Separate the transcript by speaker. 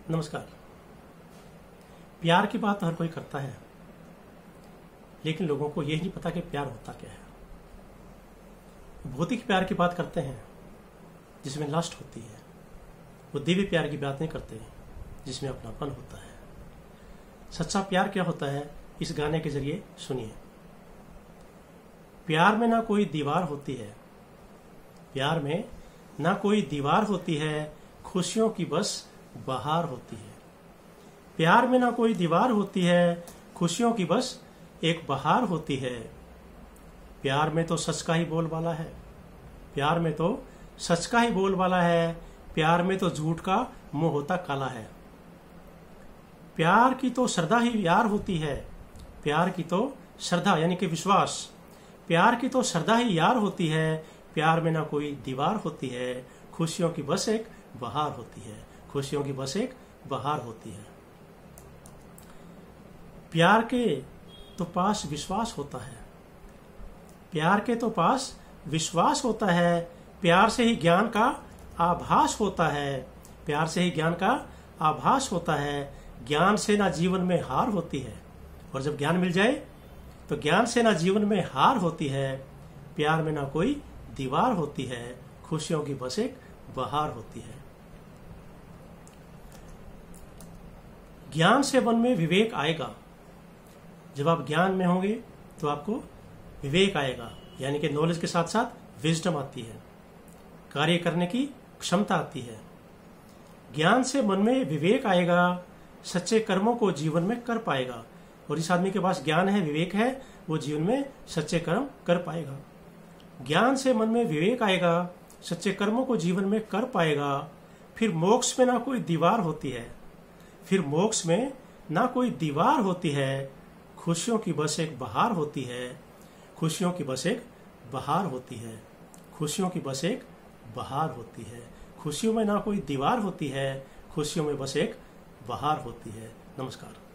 Speaker 1: नमस्कार। प्यार की बात हर कोई करता है, लेकिन लोगों को यही नहीं पता कि प्यार होता क्या है। भौतिक प्यार की बात करते हैं जिसमें लस्ट होती है, वो दिव्य प्यार की बात नहीं करते जिसमें अपनापन होता है। सच्चा प्यार क्या होता है, इस गाने के जरिए सुनिए। प्यार में ना कोई दीवार होती है, प्यार में ना कोई दीवार होती है, खुशियों की बस बहार होती है। प्यार में ना कोई दीवार होती है, खुशियों की बस एक बहार होती है। प्यार में तो सच का ही बोलबाला है, प्यार में तो सच का ही बोलबाला है, प्यार में तो झूठ का मुंह होता काला है। प्यार की तो श्रद्धा ही यार होती है, प्यार की तो श्रद्धा यानी कि विश्वास, प्यार की तो श्रद्धा ही यार होती है। प्यार में ना कोई दीवार होती है, खुशियों की बस एक बहार होती है, खुशियों की बस एक बहार होती है। प्यार के तो पास विश्वास होता है, प्यार के तो पास विश्वास होता है, प्यार से ही ज्ञान का आभास होता है, प्यार से ही ज्ञान का आभास होता है। ज्ञान से ना जीवन में हार होती है, और जब ज्ञान मिल जाए तो ज्ञान से ना जीवन में हार होती है। प्यार में ना कोई दीवार होती है, खुशियों की बस एक बहार होती है। ज्ञान से मन में विवेक आएगा, जब आप ज्ञान में होंगे तो आपको विवेक आएगा, यानी कि नॉलेज के साथ साथ विजडम आती है, कार्य करने की क्षमता आती है। ज्ञान से मन में विवेक आएगा, सच्चे कर्मों को जीवन में कर पाएगा, और इस आदमी के पास ज्ञान है, विवेक है, वो जीवन में सच्चे कर्म कर पाएगा। ज्ञान से मन में विवेक आएगा, सच्चे कर्मों को जीवन में कर पाएगा। फिर मोक्ष में ना कोई दीवार होती है, फिर मोक्ष में ना कोई दीवार होती है, खुशियों की बस एक बहार होती है, खुशियों की बस एक बहार होती है, खुशियों की बस एक बहार होती है। खुशियों में ना कोई दीवार होती है, खुशियों में बस एक बहार होती है। नमस्कार।